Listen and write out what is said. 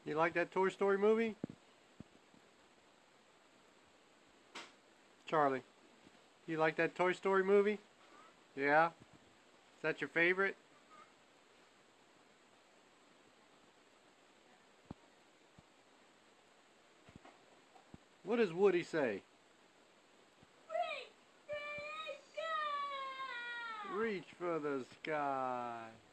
You like that Toy Story movie? Charlie, you like that Toy Story movie? Yeah? Is that your favorite? What does Woody say? Reach for the sky.